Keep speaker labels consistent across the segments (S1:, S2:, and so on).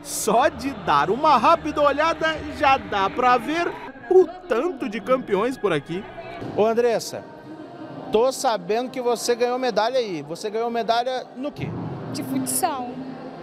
S1: Só de dar uma rápida olhada já dá pra ver o tanto de campeões por aqui.
S2: Ô Andressa, tô sabendo que você ganhou medalha aí. Você ganhou medalha no quê?
S3: De futsal.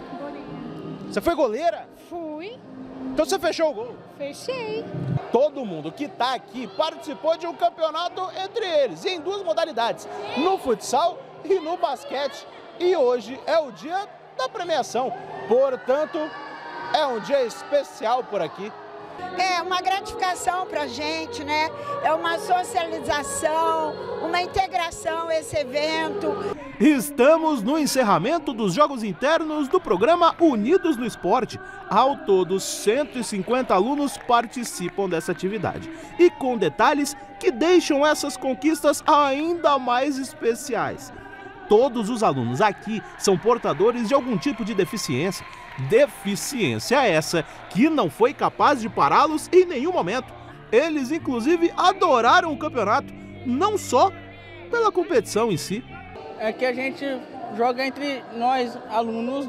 S2: Você foi goleira?
S3: Fui,
S2: Então você fechou o gol.
S3: fechei.
S2: Todo mundo que tá aqui participou de um campeonato entre eles, em duas modalidades, no futsal e no basquete. E hoje é o dia da premiação, portanto, é um dia especial por aqui.
S4: É uma gratificação pra gente, né? É uma socialização, uma integração esse evento.
S1: Estamos no encerramento dos Jogos Internos do programa Unidos no Esporte. Ao todo, 150 alunos participam dessa atividade. E com detalhes que deixam essas conquistas ainda mais especiais. Todos os alunos aqui são portadores de algum tipo de deficiência. Deficiência essa que não foi capaz de pará-los em nenhum momento. Eles, inclusive, adoraram o campeonato, não só pela competição em si.
S5: É que a gente joga entre nós, alunos,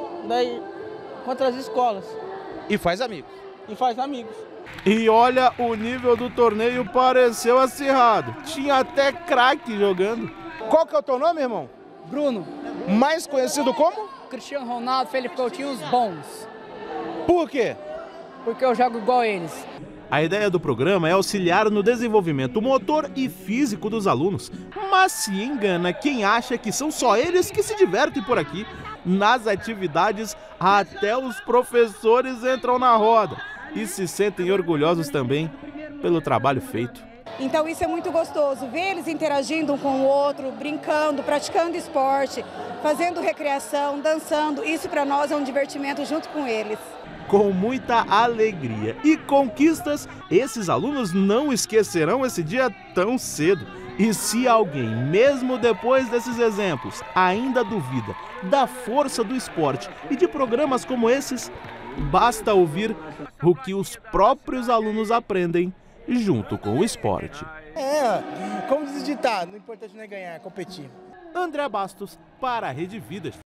S5: contra as escolas.
S2: E faz amigos.
S5: E faz amigos.
S1: E olha, o nível do torneio pareceu acirrado. Tinha até craque jogando.
S2: Qual que é o teu nome, irmão?
S5: Bruno,
S2: Mais conhecido como?
S5: Cristiano Ronaldo, Felipe Coutinho, os bons.
S2: Por quê?
S5: Porque eu jogo igual eles.
S1: A ideia do programa é auxiliar no desenvolvimento motor e físico dos alunos. Mas se engana quem acha que são só eles que se divertem por aqui. Nas atividades, até os professores entram na roda e se sentem orgulhosos também pelo trabalho feito.
S6: Então isso é muito gostoso, ver eles interagindo um com o outro, brincando, praticando esporte, fazendo recreação, dançando. Isso para nós é um divertimento junto com eles.
S1: Com muita alegria e conquistas, esses alunos não esquecerão esse dia tão cedo. E se alguém, mesmo depois desses exemplos, ainda duvida da força do esporte e de programas como esses, basta ouvir o que os próprios alunos aprendem junto com o esporte.
S2: Como diz o ditado, o importante não é ganhar, é competir.
S1: André Bastos para a Rede Vidas.